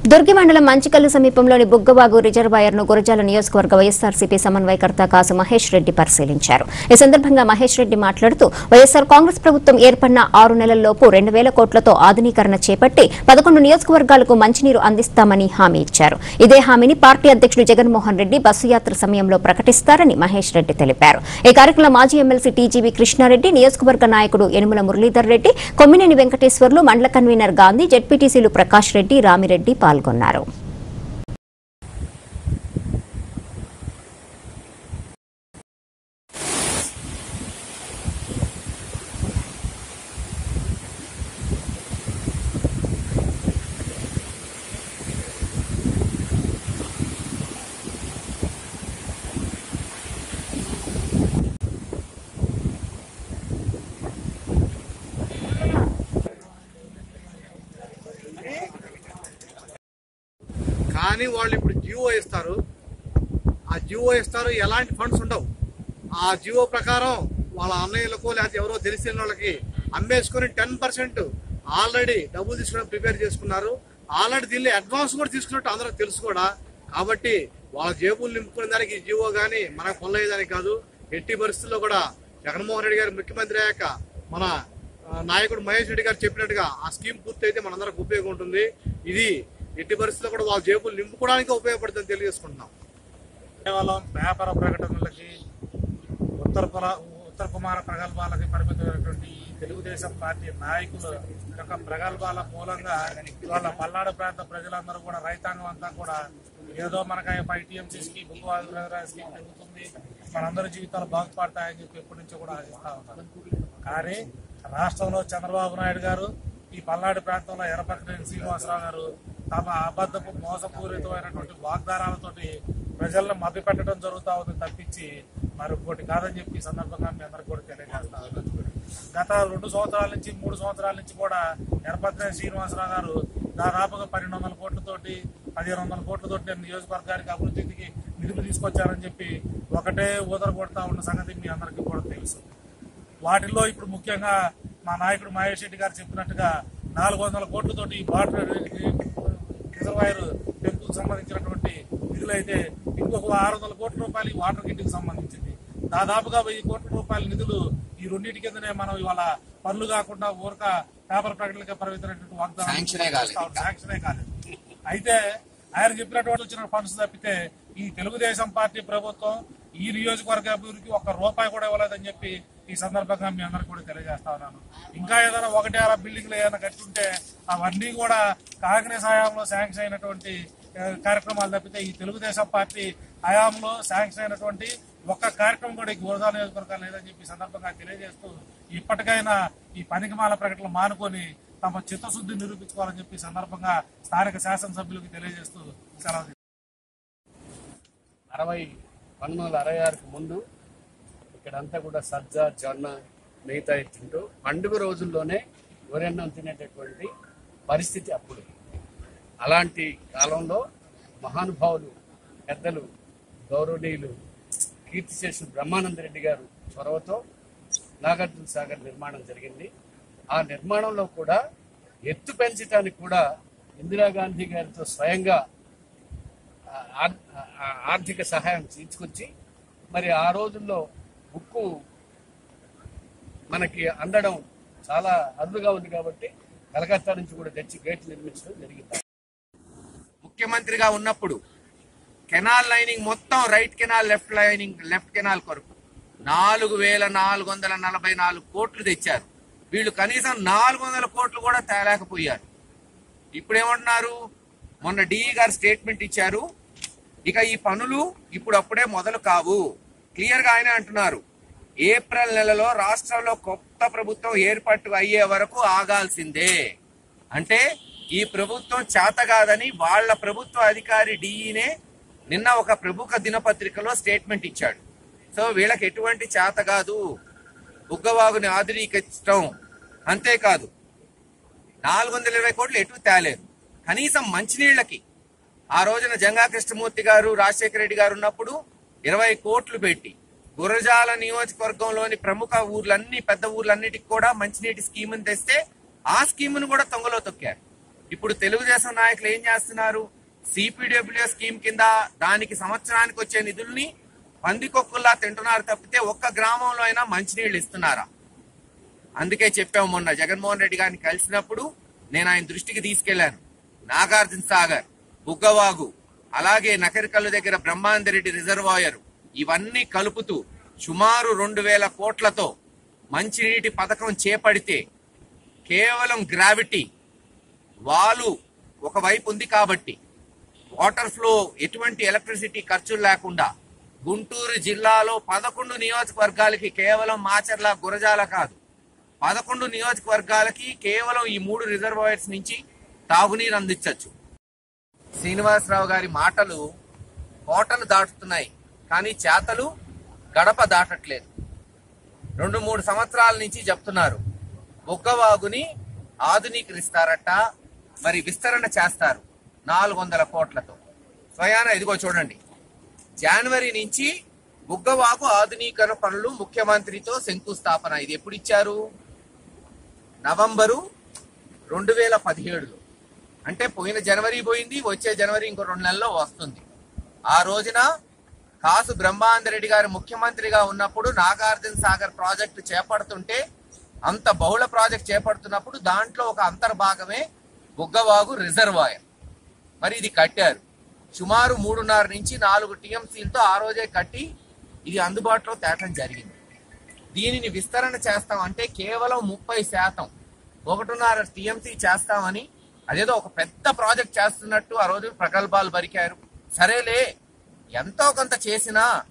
దుర్గి మండలం మంచికల్లు సమీపంలోని బుగ్గవాగు రిజర్వాయర్ను గురజాల నియోజకవర్గ వైఎస్ఆర్సీపీ సమన్వయకర్త కాసు మహేష్ రెడ్డి పరిశీలించారు. ఈ సందర్భంగా మహేష్ రెడ్డి మాట్లాడుతూ వైఎస్ఆర్ కాంగ్రెస్ ప్రభుత్వం ఏర్పడిన 6 నెలల్లోపు 2,000 కోట్లతో ఆధునీకరణ చేపట్టి 11 నియోజకవర్గాలకు మంచినీరు అందిస్తామని హామీ ఇచ్చారు. ఇదే హామీని పార్టీ అధ్యక్షుడు జగన్మోహన్ రెడ్డి బస్సు యాత్ర సమయంలో ప్రకటిస్తారని మహేష్ రెడ్డి తెలిపారు. ఈ కార్యక్రమంలో మాజీ ఎమ్మెల్సీ టీజీవీ కృష్ణారెడ్డి, నియోజకవర్గ నాయకుడు యనుమల మురళీధర్ రెడ్డి, కొమ్మినేని వెంకటేశ్వర్లు, మండల కన్వీనర్ గాంధీ, జెడ్పీటీసీలు ప్రకాష్ రెడ్డి, రామిరెడ్డి పాల్గొన్నారు. కానీ వాళ్ళు ఇప్పుడు జియో ఇస్తారు. ఆ జియో ఇస్తారు, ఎలాంటి ఫండ్స్ ఉండవు. ఆ జియో ప్రకారం వాళ్ళ అన్నయ్యలకు లేకపోతే ఎవరో తెలిసిన వాళ్ళకి అమ్మేసుకొని 10% ఆల్రెడీ డబ్బులు తీసుకుని ప్రిపేర్ చేసుకున్నారు. ఆల్రెడీ దీన్ని అడ్వాన్స్ కూడా తీసుకున్నట్టు అందరూ తెలుసు కూడా. కాబట్టి వాళ్ళ జేబులు నింపుకునే దానికి ఈ జియో కానీ మనకు పొందలేదానికి కాదు. ఎట్టి పరిస్థితుల్లో కూడా జగన్మోహన్ రెడ్డి గారు ముఖ్యమంత్రి అయ్యాక మన నాయకుడు మహేష్ రెడ్డి గారు చెప్పినట్టుగా ఆ స్కీమ్ పూర్తి అయితే మనందరికి ఉపయోగం ఉంటుంది. ఇది ఎట్టి పరిస్థితుల్లో కూడా వాళ్ళ జేబులు నింపుకోవడానికి ఉపయోగపడుతుందని తెలియజేసుకుంటున్నాం. కేవలం వ్యాపార ప్రకటనలకి ఉత్తర కుమార ప్రగల్భాలకి పరిమితమైనటువంటి ఈ తెలుగుదేశం పార్టీ నాయకుల యొక్క ప్రగల్భాల మూలంగా వాళ్ళ పల్నాడు ప్రాంత ప్రజలందరూ కూడా, రైతాంగం అంతా కూడా ఏదో మనకి 5 TMC స్కీమ్, బుగ్గవాగు స్కీమ్ జరుగుతుంది, మనందరి జీవితాలు బాగుపడతాయని చెప్పి ఎప్పటి నుంచో కూడా ఆశిస్తా ఉన్నారు. కానీ రాష్ట్రంలో చంద్రబాబు నాయుడు గారు, ఈ పల్నాడు ప్రాంతంలో ఎర్రపక్కనేని శ్రీనివాసరావు గారు తమ అబద్ధపు మోసపూరితమైనటువంటి వాగ్దానాలతోటి ప్రజలను మభ్యపెట్టడం జరుగుతూ ఉంది తప్పించి మరొకటి కాదని చెప్పి ఈ సందర్భంగా మీ అందరికి కూడా తెలియజేస్తా ఉన్నాం. గత 2 సంవత్సరాల నుంచి 3 సంవత్సరాల నుంచి కూడా ఎర్రపక్కనేని శ్రీనివాసరావు గారు దాదాపుగా 1,200 కోట్లతోటి 1,500 కోట్లతోటి నియోజకవర్గానికి అభివృద్ధికి నిధులు తీసుకొచ్చారని చెప్పి ఒకటే ఊదర కొడతా ఉన్న సంగతి మీ అందరికీ కూడా తెలుసు. వాటిల్లో ఇప్పుడు ముఖ్యంగా మా నాయకుడు మహేష్ రెడ్డి గారు చెప్పినట్టుగా 400 కోట్లతోటి వాటర్ రిజర్వాయర్ పెంపుకు సంబంధించినటువంటి నిధులు అయితే, ఇంకొక 600 కోట్ల రూపాయలు వాటర్ గిడ్కి సంబంధించింది. దాదాపుగా 1000 కోట్ల రూపాయల నిధులు ఈ రెండింటి కిందనే మనం ఇవాళ పనులు కాకుండా ఊరక పేపర్ ప్రకటనలకే పరిమితమైనటువంటి వాగ్దానం శాంక్షనే కాలేదు. అయితే ఆయన చెప్పినటువంటి వచ్చిన ఫండ్స్ తప్పితే ఈ తెలుగుదేశం పార్టీ ప్రభుత్వం ఈ నియోజకవర్గ అభివృద్ధికి 1 రూపాయి కూడా ఇవ్వలేదని చెప్పి ఈ సందర్భంగా మీ అందరికి కూడా తెలియజేస్తా ఉన్నాను. ఇంకా ఏదైనా 1-6 బిల్డింగ్లు ఏదైనా కట్టుంటే అవన్నీ కూడా కాంగ్రెస్ హయాంలో శాంక్షన్ అయినటువంటి కార్యక్రమాలు తప్పితే ఈ తెలుగుదేశం పార్టీ హయాంలో శాంక్షన్ అయినటువంటి ఒక్క కార్యక్రమం కూడా ఈ గురజాల నియోజకవర్గాలు లేదని చెప్పి సందర్భంగా తెలియజేస్తూ, ఇప్పటికైనా ఈ పనికిమాల ప్రకటనలు మానుకొని తమ చిత్తశుద్ధి నిరూపించుకోవాలని చెప్పి సందర్భంగా స్థానిక శాసనసభ్యులకు తెలియజేస్తూ సెలవు. 1966కి ముందు ఇక్కడంతా కూడా సజ్జ, జొన్న, మిగతా తింటూ పండుగ రోజుల్లోనే వరెన్నం తినేటటువంటి పరిస్థితి అప్పుడు. అలాంటి కాలంలో మహానుభావులు, పెద్దలు, గౌరవనీయులు కీర్తిశేషులు బ్రహ్మానందరెడ్డి గారు చొరవతో నాగార్జున సాగర్ నిర్మాణం జరిగింది. ఆ నిర్మాణంలో కూడా ఎత్తు పెంచడానికి కూడా ఇందిరాగాంధీ గారితో స్వయంగా ఆర్థిక సహాయం తీసుకొచ్చి, మరి ఆ రోజుల్లో ఉక్కు మనకి అందడం చాలా అరుదుగా ఉంది కాబట్టి కలకత్తా నుంచి కూడా తెచ్చి గేట్లు నిర్మించడం జరిగింది. ముఖ్యమంత్రిగా ఉన్నప్పుడు కెనాల్ లైనింగ్ మొత్తం రైట్ కెనాల్, లెఫ్ట్ కెనాల్ కొరకు 4,444 కోట్లు తెచ్చారు. వీళ్ళు కనీసం 400 కోట్లు కూడా తేలేకపోయారు. ఇప్పుడేమంటున్నారు, మొన్న డిఈ గారు స్టేట్మెంట్ ఇచ్చారు, ఇక ఈ పనులు ఇప్పుడప్పుడే మొదలు కావు. క్లియర్ గా ఆయన అంటున్నారు, ఏప్రిల్ నెలలో రాష్ట్రంలో కొత్త ప్రభుత్వం ఏర్పాటు అయ్యే వరకు ఆగాల్సిందే. అంటే ఈ ప్రభుత్వం చేత కాదని వాళ్ళ ప్రభుత్వ అధికారి డిఈనే నిన్న ఒక ప్రముఖ దినపత్రికలో స్టేట్మెంట్ ఇచ్చాడు. సో వీళ్ళకి ఎటువంటి చేత కాదు, బుగ్గవాగుని ఆధునీకరించడం. అంతేకాదు 420 కోట్లు ఎటు తేలేరు. కనీసం మంచినీళ్లకి ఆ రోజున జంగా కృష్ణమూర్తి గారు, రాజశేఖర రెడ్డి గారు ఉన్నప్పుడు 20 కోట్లు పెట్టి గురజాల నియోజకవర్గంలోని ప్రముఖ ఊర్లన్నీ, పెద్ద ఊర్లన్నిటికి కూడా మంచినీటి స్కీమును తెస్తే ఆ స్కీమును కూడా తొంగలో తొక్కారు. ఇప్పుడు తెలుగుదేశం నాయకులు ఏం చేస్తున్నారు? సిపిడబ్ల్యూ స్కీమ్ కింద దానికి సంవత్సరానికి వచ్చే నిధుల్ని పందికొక్కుల్లా తింటున్నారు తప్పితే ఒక్క గ్రామంలో అయినా మంచినీళ్ళు ఇస్తున్నారా? అందుకే చెప్పాము, మొన్న జగన్మోహన్ రెడ్డి గారిని కలిసినప్పుడు నేను ఆయన దృష్టికి తీసుకెళ్లాను. నాగార్జున సాగర్, బుగ్గవాగు, అలాగే నకరికల్లు దగ్గర బ్రహ్మాందరెడ్డి రిజర్వాయర్ ఇవన్నీ కలుపుతూ సుమారు 2000 కోట్లతో మంచినీటి పథకం చేపడితే కేవలం గ్రావిటీ వాలు ఒకవైపు ఉంది కాబట్టి వాటర్ ఫ్లో ఎటువంటి ఎలక్ట్రిసిటీ ఖర్చులు లేకుండా గుంటూరు జిల్లాలో 11 నియోజకవర్గాలకి కేవలం మాచర్ల గురజాల కాదు 11 నియోజకవర్గాలకి కేవలం ఈ 3 రిజర్వాయర్స్ నుంచి తాగునీరు అందించవచ్చు. శ్రీనివాసరావు గారి మాటలు కోటలు దాటుతున్నాయి, కానీ చేతలు గడప దాటట్లేదు. 2-3 సంవత్సరాల నుంచి చెప్తున్నారు బుగ్గవాగుని ఆధునీకరిస్తారట, మరి విస్తరణ చేస్తారు 400 కోట్లతో. స్వయాన ఇదిగో చూడండి, జనవరి నుంచి బుగ్గవాగు ఆధునీకరణ పనులు ముఖ్యమంత్రితో శంకుస్థాపన. ఇది ఎప్పుడు ఇచ్చారు? నవంబరు 2017లో. అంటే పోయిన జనవరి పోయింది, వచ్చే జనవరి ఇంకో 2 నెలల్లో వస్తుంది. ఆ రోజున కాసు బ్రహ్మాందరెడ్డి గారు ముఖ్యమంత్రిగా ఉన్నప్పుడు నాగార్జున సాగర్ ప్రాజెక్టు చేపడుతుంటే, అంత బహుళ ప్రాజెక్ట్ చేపడుతున్నప్పుడు దాంట్లో ఒక అంతర్భాగమే బుగ్గవాగు రిజర్వాయర్. మరి ఇది కట్టారు. సుమారు 3.5 నుంచి 4 టీఎంసీలతో ఆ రోజే కట్టి ఇది అందుబాటులో తేటం జరిగింది. దీనిని విస్తరణ చేస్తామంటే కేవలం 30%, 1.5 టీఎంసీ చేస్తామని అదేదో ఒక పెద్ద ప్రాజెక్ట్ చేస్తున్నట్టు ఆ రోజు ప్రగల్భాలు బరికారు. సరేలే, ఎంతో కొంత చేసినా